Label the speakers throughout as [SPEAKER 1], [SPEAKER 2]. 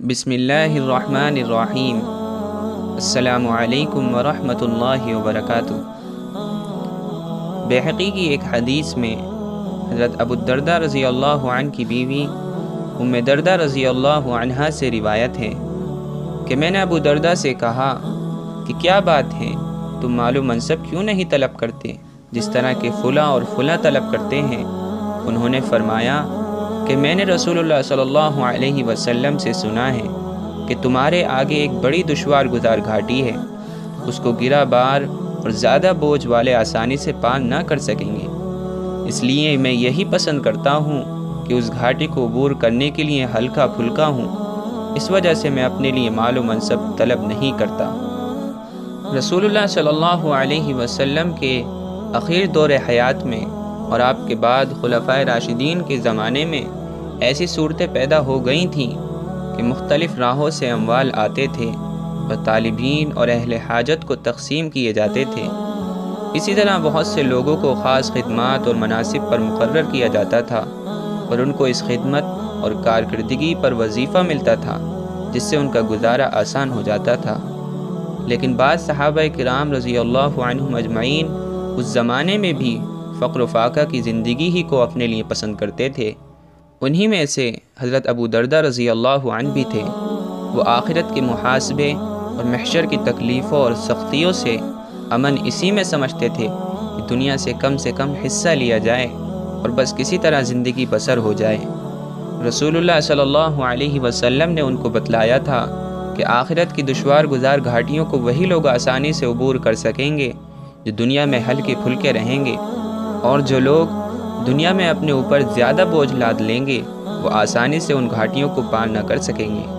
[SPEAKER 1] بسم اللہ الرحمن الرحیم۔ السلام علیکم ورحمۃ اللہ وبرکاتہ۔ بحقی کی ایک حدیث میں حضرت ابو الدرداء رضی اللہ عنہ کی بیوی ام درداء رضی اللہ عنہا سے روایت ہے کہ میں نے ابو درداء سے کہا کہ کیا بات ہے، تم مال و منصب کیوں نہیں طلب کرتے جس طرح کہ فلاں اور فلاں طلب کرتے ہیں؟ انہوں نے فرمایا کہ میں نے رسول اللہ صلی اللہ علیہ وسلم سے سنا ہے کہ تمہارے آگے ایک بڑی دشوار گزار گھاٹی ہے، اس کو گرا بار اور زیادہ بوجھ والے آسانی سے پار نہ کر سکیں گے، اس لیے میں یہی پسند کرتا ہوں کہ اس گھاٹی کو عبور کرنے کے لیے ہلکا پھلکا ہوں، اس وجہ سے میں اپنے لیے مال و منصب طلب نہیں کرتا۔ رسول اللہ صلی اللہ علیہ وسلم کے اخیر دور حیات میں اور آپ کے بعد خلفائے راشدین کے زمانے میں ایسی صورتیں پیدا ہو گئی تھیں کہ مختلف راہوں سے اموال آتے تھے اور طالبین اور اہل حاجت کو تقسیم کیے جاتے تھے۔ اسی طرح بہت سے لوگوں کو خاص خدمات اور مناصب پر مقرر کیا جاتا تھا اور ان کو اس خدمت اور کارکردگی پر وظیفہ ملتا تھا جس سے ان کا گزارا آسان ہو جاتا تھا۔ لیکن بعض صحابہ کرام رضی اللہ عنہم اجمعین اس زمانے میں بھی فقر و فاقہ کی زندگی ہی کو اپنے لیے پسند کرتے تھے۔ انہی میں سے حضرت ابو درداء رضی اللہ عنہ بھی تھے۔ وہ آخرت کے محاسبے اور محشر کی تکلیفوں اور سختیوں سے امن اسی میں سمجھتے تھے کہ دنیا سے کم حصہ لیا جائے اور بس کسی طرح زندگی بسر ہو جائے۔ رسول اللہ صلی اللہ علیہ وسلم نے ان کو بتلایا تھا کہ آخرت کی دشوار گزار گھاٹیوں کو وہی لوگ آسانی سے عبور کر سکیں گے جو دنیا میں ہلکے پھلکے رہیں گے، اور جو لوگ دنیا میں اپنے اوپر زیادہ بوجھ لاد لیں گے وہ آسانی سے ان گھاٹیوں کو پار نہ کر سکیں گے۔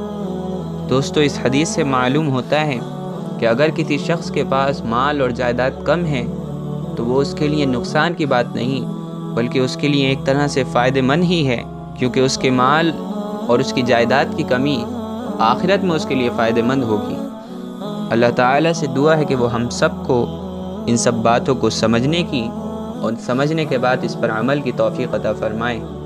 [SPEAKER 1] دوستو، اس حدیث سے معلوم ہوتا ہے کہ اگر کسی شخص کے پاس مال اور جائیداد کم ہے تو وہ اس کے لیے نقصان کی بات نہیں بلکہ اس کے لیے ایک طرح سے فائدہ مند ہی ہے، کیونکہ اس کے مال اور اس کی جائیداد کی کمی آخرت میں اس کے لیے فائدہ مند ہوگی۔ اللہ تعالیٰ سے دعا ہے کہ وہ ہم سب کو ان سب باتوں کو سمجھنے کی اور سمجھنے کے بعد اس پر عمل کی توفیق عطا فرمائے۔